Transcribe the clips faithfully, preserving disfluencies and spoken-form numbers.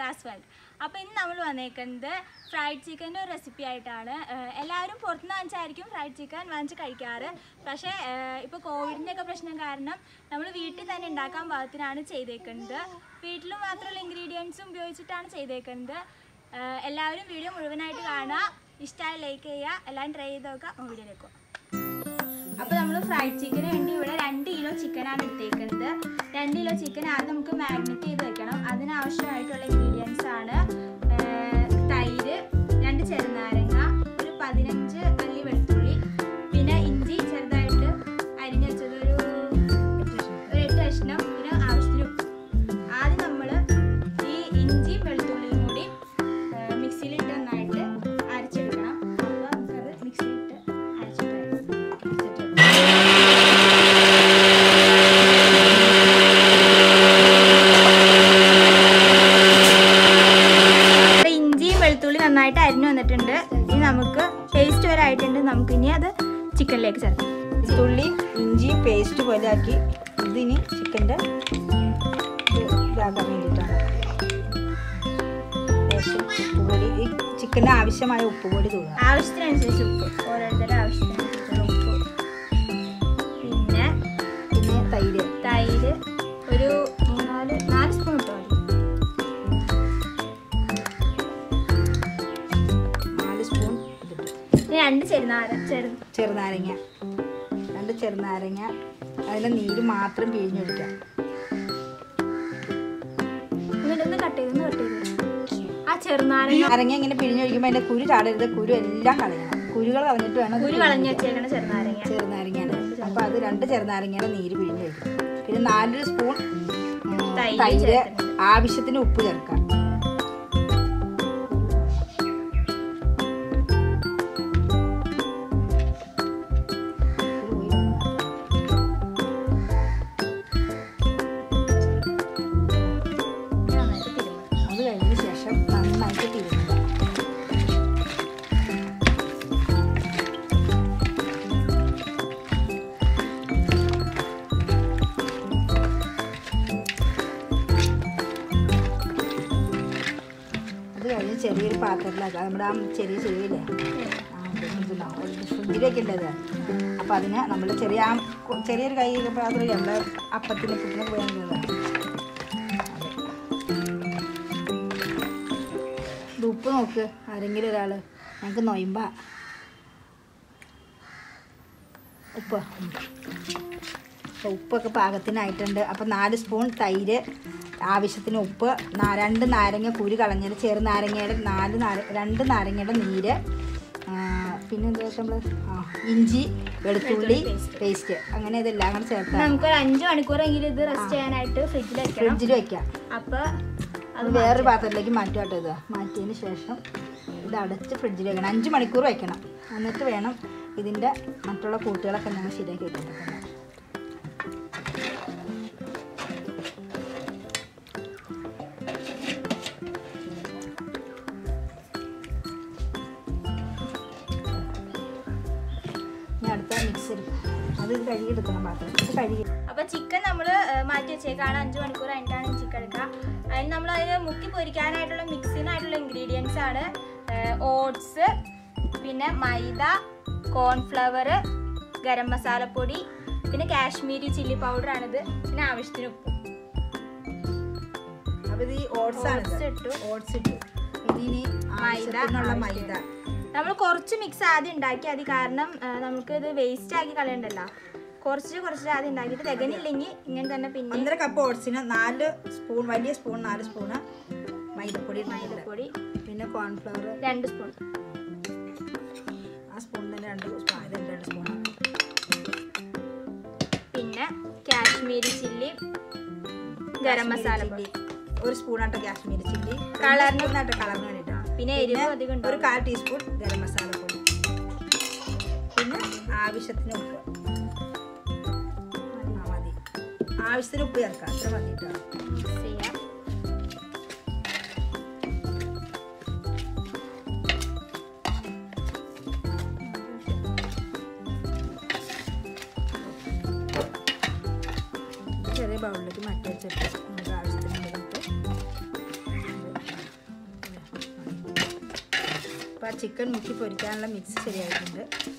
Terrace World. അപ്പോൾ ഇന്ന് നമ്മൾ വന്നേക്കുന്നത് ഫ്രൈഡ് ചിക്കൻ്റെ ഒരു റെസിപ്പി ആയിട്ടാണ്. എല്ലാവരും പുറത്തുനിന്ന് വാങ്ങിച്ചായിരിക്കും ഫ്രൈഡ് ചിക്കൻ വാങ്ങിച്ച് കഴിക്കാറ്. പക്ഷേ ഇപ്പോൾ കോവിഡിൻ്റെ ഒക്കെ പ്രശ്നം കാരണം നമ്മൾ വീട്ടിൽ തന്നെ ഉണ്ടാക്കാൻ പാകത്തിനാണ് ചെയ്തേക്കുന്നത്. വീട്ടിൽ മാത്രമുള്ള ഇൻഗ്രീഡിയൻസും ഉപയോഗിച്ചിട്ടാണ് ചെയ്തേക്കുന്നത്. എല്ലാവരും വീഡിയോ മുഴുവനായിട്ട് കാണുക, ഇഷ്ടമായി ലൈക്ക് ചെയ്യുക, എല്ലാം ട്രൈ ചെയ്ത് നോക്കുക. വീഡിയോയിലേക്ക് അപ്പോൾ നമ്മൾ ഫ്രൈഡ് ചിക്കന് വേണ്ടി ഇവിടെ രണ്ട് കിലോ ചിക്കനാണ് എടുത്തേക്കുന്നത്. രണ്ട് കിലോ ചിക്കൻ ആദ്യം നമുക്ക് മാരിനേറ്റ് ചെയ്ത് വെക്കണം. അതിനാവശ്യമായിട്ടുള്ള ഇൻഗ്രീഡിയൻസ് ആണ് തൈര്, രണ്ട് ചെറുനാരങ്ങ, ഒരു പതിനഞ്ച് അല്ലി വെളുത്തുള്ളി, പിന്നെ ഇഞ്ചി ചെറുതായിട്ട് അരിഞ്ഞ് വെച്ചത് ഒരു ഒരു എട്ട് കഷ്ണം, പിന്നെ ആവശ്യത്തിന് ഉപ്പ്. ആദ്യം നമ്മൾ ഈ ഇഞ്ചിയും വെളുത്തുള്ളിയും കൂടി മിക്സിയിലിട്ട് നന്നായിട്ട് അരച്ചെടുക്കണം. അപ്പോൾ നമുക്കത് മിക്സിയിലിട്ട് അരച്ചിട്ട് നന്നായിട്ട് അരിഞ്ഞു വന്നിട്ടുണ്ട്. ഇനി നമുക്ക് പേസ്റ്റ് വരെ ആയിട്ടുണ്ട്. നമുക്ക് ഇനി അത് ചിക്കനിലേക്ക് ചേർക്കാം. തുള്ളി ഇഞ്ചി പേസ്റ്റ് പോലെ ആക്കി ഇതിന് ചിക്കൻ്റെ ഇതാക്കാൻ വേണ്ടിയിട്ടാണ്. ഉപ്പുപൊടി, ഈ ചിക്കന് ആവശ്യമായ ഉപ്പുപൊടി തൂക്കുക. ആവശ്യത്തിനനുസരിച്ച് ഉപ്പ്, ഓരോരുത്തരുടെ ആവശ്യത്തിനനുസരിച്ചുള്ള ഉപ്പ്. പിന്നെ പിന്നെ തൈര് തൈര് ഒരു മൂന്നാല് നാല് സ്പൂൺ ഇട്ടോ മതി. രണ്ട് ചെറുനാരങ്ങ ചെറു ചെറുനാരങ്ങ രണ്ട് ചെറുനാരങ്ങ അതിൻ്റെ നീര് മാത്രം പിഴിഞ്ഞൊഴിക്കാം. എന്നിട്ടൊന്ന് കട്ട് ചെയ്തൊന്ന് കട്ട് ചെയ്ത് ആ ചെറുനാരങ്ങ നാരങ്ങ ഇങ്ങനെ പിഴിഞ്ഞൊഴിക്കുമ്പോൾ അതിൻ്റെ കുരു ചാടരുത്, കുരു എല്ലാം കളയണം. കുരുകൾ കളഞ്ഞിട്ട് വേണം. കുരു കളഞ്ഞ് വെച്ചേക്കണം ചെറുനാരങ്ങ ചെറുനാരങ്ങയാണ്. അപ്പോൾ അത് രണ്ട് ചെറുനാരങ്ങയുടെ നീര് പിഴിഞ്ഞൊഴിക്കും. പിന്നെ നാലൊരു സ്പൂൺ തൈര്, ആവശ്യത്തിന് ഉപ്പ് ചേർക്കാം. ചെറിയൊരു പാത്രത്തിലാക്കാം. നമ്മുടെ ആ ചെറിയ ചെറിയില്ലേ ഫ്രിഡ്ജിലേക്ക് ഉള്ളത്. അപ്പോൾ അതിന് നമ്മൾ ചെറിയ ആ ചെറിയൊരു കൈ പാത്രം നമ്മുടെ അപ്പത്തിന് പുട്ടിന് പോയാൽ ഇത് ഉപ്പ് നോക്ക്. ആരെങ്കിലും ഒരാൾ ഞങ്ങൾക്ക് നൊയമ്പ ഉപ്പ് ഉപ്പൊക്കെ പാകത്തിനായിട്ടുണ്ട്. അപ്പോൾ നാല് സ്പൂൺ തൈര്, ആവശ്യത്തിന് ഉപ്പ്, രണ്ട് നാരങ്ങ കുരു കളഞ്ഞത്, ചെറുനാരങ്ങയുടെ നാല് നാര രണ്ട് നാരങ്ങയുടെ നീര്, പിന്നെ എന്താ വെച്ചാൽ നമ്മൾ ആ ഇഞ്ചി വെളുത്തുള്ളി പേസ്റ്റ്, അങ്ങനെ ഇതെല്ലാം കൂടെ ചേർക്കാം. നമുക്ക് ഒരു അഞ്ച് മണിക്കൂറെങ്കിലും ഇത് റെസ്റ്റ് ചെയ്യാനായിട്ട് ഫ്രിഡ്ജിൽ ഫ്രിഡ്ജിൽ വെക്കാം. അപ്പോൾ അത് വേറൊരു പാത്രത്തിലേക്ക് മാറ്റുവാട്ടോ. ഇത് മാറ്റിയതിന് ശേഷം ഇത് അടച്ച് ഫ്രിഡ്ജിൽ വെക്കണം. അഞ്ച് മണിക്കൂർ വെക്കണം. എന്നിട്ട് വേണം ഇതിൻ്റെ മറ്റുള്ള കൂട്ടുകളൊക്കെ ഞങ്ങൾ ശരിയാക്കി വെക്കുന്നത്. അടുത്ത മിക്സർ അത് കഴുകിയെടുക്കണം പാത്രം. ഇത് കഴുകി അപ്പോൾ ചിക്കൻ നമ്മൾ മാറ്റി വെച്ചേക്കാണ്. അഞ്ച് മണിക്കൂർ കഴിഞ്ഞിട്ടാണ് ചിക്കൻ എടുക്കുക. അതിന് നമ്മൾ അതിന് മുക്കി പൊരിക്കാനായിട്ടുള്ള മിക്സിനായിട്ടുള്ള ഇൻഗ്രീഡിയൻസ് ആണ് ഓട്സ്, പിന്നെ മൈദ, കോൺഫ്ലവർ, ഗരം മസാലപ്പൊടി, പിന്നെ കാശ്മീരി ചില്ലി പൗഡറാണിത്, പിന്നെ ആവശ്യത്തിന് ഉപ്പ്. അപ്പോൾ ഇത് ഈ ഓട്സ് ആണ് ഇട്ടു ഓട്സ് ഇട്ടു ഇതിന് മൈദ മൈദ നമ്മൾ കുറച്ച് മിക്സ് ആദ്യം ഉണ്ടാക്കി. അത് കാരണം നമുക്ക് ഇത് വേസ്റ്റ് ആക്കി കളയണ്ടല്ലോ. കുറച്ച് കുറച്ച് ആദ്യം ഉണ്ടാക്കിയിട്ട് തികഞ്ഞില്ലെങ്കിൽ ഇങ്ങനെ തന്നെ. പിന്നെ ഒന്നര കപ്പ് ഓട്സിന് നാല് സ്പൂൺ, വലിയ സ്പൂൺ നാല് സ്പൂണ് മൈദപ്പൊടി മൈദപ്പൊടി, പിന്നെ കോൺഫ്ലവർ രണ്ട് സ്പൂൺ. ആ സ്പൂൺ തന്നെ രണ്ട് രണ്ട് സ്പൂൺ. പിന്നെ കാശ്മീരി ചില്ലി, ഗരം മസാല പൊടി ഒരു സ്പൂണാട്ടോ കാശ്മീരി ചില്ലി, കളറിന് കളറിന് വേണ്ടിയിട്ടാണ്. പിന്നെ എരിവ് അധികം ഒരു കാൽ ടീസ്പൂൺ ഗരം മസാല പൊടി, പിന്നെ ആവശ്യത്തിന് ഉപ്പ് മതി. ആവശ്യത്തിന് ഉപ്പ് ചേർക്കാം. അത്ര മതിയിട്ടാണ്. ചെയ്യാം. ചെറിയ ബൗളിലേക്ക് മാറ്റി വെച്ചിട്ട് നമുക്ക് ആവശ്യത്തിന് എടുത്ത് അപ്പോൾ ആ ചിക്കൻ മുക്കി പൊരിക്കാനുള്ള മിക്സ് ശരിയായിട്ടുണ്ട്.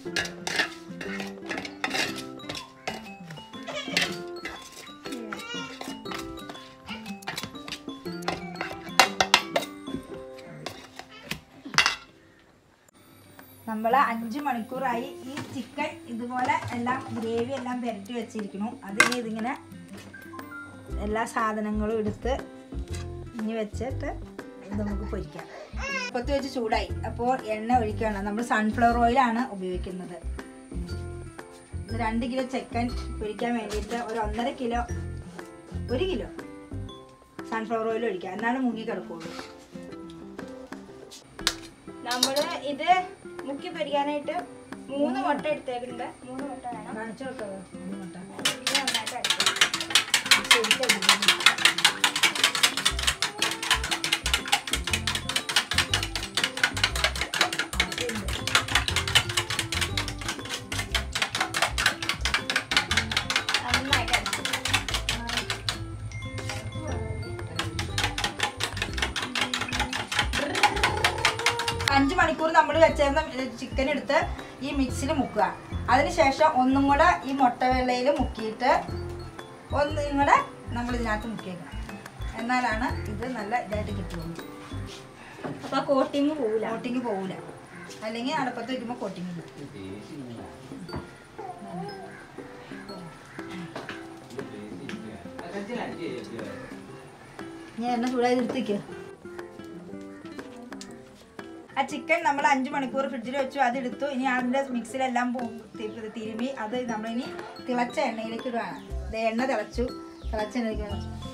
നമ്മൾ അഞ്ച് മണിക്കൂറായി ഈ ചിക്കൻ ഇതുപോലെ എല്ലാം ഗ്രേവി എല്ലാം പുരട്ടി വെച്ചിരിക്കുന്നു. അതിന് ഇതിങ്ങനെ എല്ലാ സാധനങ്ങളും എടുത്ത് ഇനി വെച്ചിട്ട് ഇത് നമുക്ക് പൊരിക്കാം. കൊത്തി വെച്ച് ചൂടായി. അപ്പോൾ എണ്ണ ഒഴിക്കുകയാണ്. നമ്മൾ സൺഫ്ലവർ ഓയിലാണ് ഉപയോഗിക്കുന്നത്. ഇത് രണ്ട് കിലോ ചിക്കൻ പൊരിക്കാൻ വേണ്ടിയിട്ട് ഒരു ഒന്നര കിലോ ഒരു കിലോ സൺഫ്ലവർ ഓയിൽ ഒഴിക്കുക. എന്നാലും മുങ്ങി കിടക്കുള്ളൂ. നമ്മൾ ഇത് മുക്കി പൊരിക്കാനായിട്ട് മൂന്ന് മുട്ട എടുത്തേക്കുന്നുണ്ട്. മൂന്ന് മുട്ട വേണം. കാണിച്ചു കൊടുക്കാം. മുട്ട നന്നായിട്ട് അടിക്കും. അഞ്ച് മണിക്കൂർ നമ്മൾ വെച്ചിരുന്ന ചിക്കൻ എടുത്ത് ഈ മിക്സിൽ മുക്കുക. അതിനുശേഷം ഒന്നും കൂടെ ഈ മുട്ട വെള്ളയിൽ മുക്കിയിട്ട് ഒന്നും കൂടെ നമ്മൾ ഇതിനകത്ത് മുക്കിയേക്കണം. എന്നാലാണ് ഇത് നല്ല ഇതായിട്ട് കിട്ടുള്ളൂ. അപ്പോൾ കോട്ടിങ് പോവില്ല. കോട്ടിങ് പോവില്ല. അല്ലെങ്കിൽ അടുപ്പത്ത് വയ്ക്കുമ്പോൾ കോട്ടിങ് ഇല്ല. ഞാൻ എണ്ണ ചൂടായി എടുത്തേക്ക്. ആ ചിക്കൻ നമ്മൾ അഞ്ച് മണിക്കൂർ ഫ്രിഡ്ജിൽ വെച്ചു. അതെടുത്തു. ഇനി അതിൻ്റെ മിക്സിലെല്ലാം തിരുമ്മി അത് നമ്മളിനി തിളച്ച എണ്ണയിലേക്ക് ഇടുകയാണ്. ഇത് എണ്ണ തിളച്ചു. തിളച്ച എണ്ണയിലേക്ക്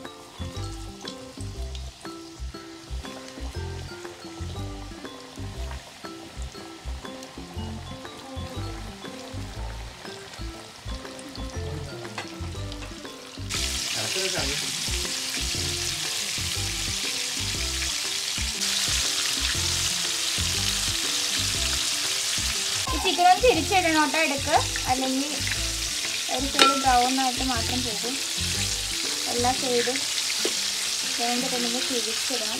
ചിക്കൻ ഒന്ന് തിരിച്ചിടണോട്ടോ എടുക്ക്, അല്ലെങ്കിൽ ഒരു സൈഡ് ബ്രൗൺ ആയിട്ട് മാത്രം പോകും. എല്ലാ സൈഡും വേണ്ടിട്ടുണ്ടെങ്കിൽ തിരിച്ചിടണം.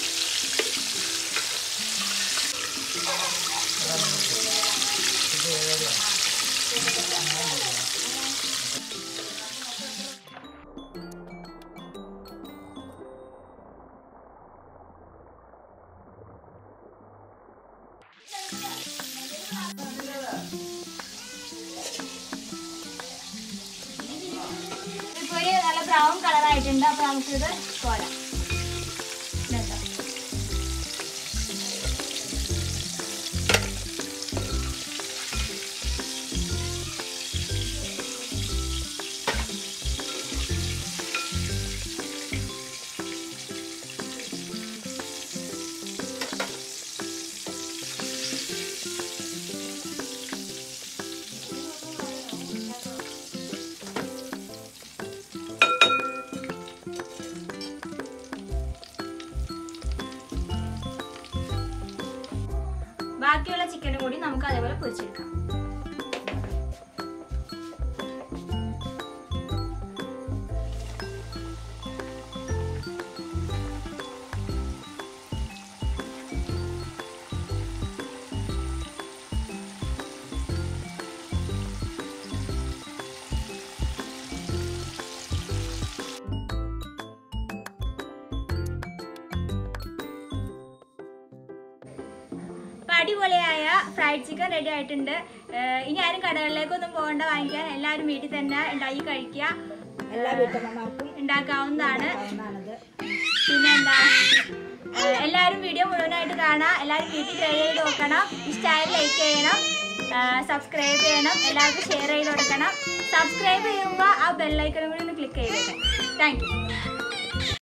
ഇപ്പോൾ ഒരു നല്ല ബ്രൗൺ കളറായിട്ടുണ്ട്. അപ്പോൾ നമുക്കിത് കോരാം. ഇതുണ്ടോ? ബാക്കിയുള്ള ചിക്കനും കൂടി നമുക്ക് അതേപോലെ പൊരിച്ചെടുക്കാം. അടിപൊളിയായ ഫ്രൈഡ് ചിക്കൻ റെഡി ആയിട്ടുണ്ട്. ഇനി ആരും കടകളിലേക്കൊന്നും പോകേണ്ട വാങ്ങിക്കാൻ. എല്ലാവരും വീട്ടിൽ തന്നെ ഉണ്ടാക്കി കഴിക്കുക. എല്ലാ വീട്ടമ്മമാർക്കും ഉണ്ടാക്കാവുന്നതാണ്. പിന്നെന്താ, എല്ലാവരും വീഡിയോ മുഴുവനായിട്ട് കാണാം. എല്ലാവരും വീട്ടിൽ ട്രൈ ചെയ്ത് നോക്കണം. ഇഷ്ടമായി ലൈക്ക് ചെയ്യണം, സബ്സ്ക്രൈബ് ചെയ്യണം, എല്ലാവർക്കും ഷെയർ ചെയ്ത് കൊടുക്കണം. സബ്സ്ക്രൈബ് ചെയ്യുമ്പോൾ ആ ബെല്ലൈക്കണും കൂടി ഒന്ന് ക്ലിക്ക് ചെയ്തേക്കാം. Thank U.